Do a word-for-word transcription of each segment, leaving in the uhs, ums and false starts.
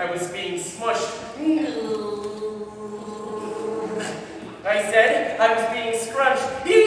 I was being smushed. I said I was being scrunched.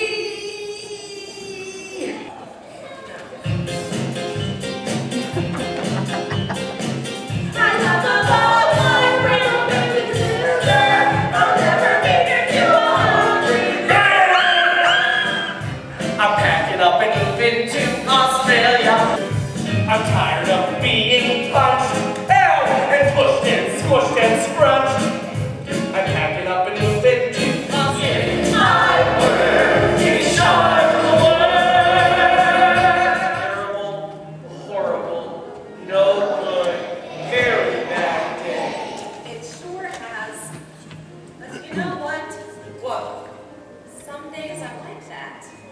I'm tired of being punched, ow, and pushed and squished and scrunched. I'm packing up and moving to Austin. I work in charge of the world. Terrible, horrible, no good, very bad day. It sure has. But you know what? What? Some days I like that.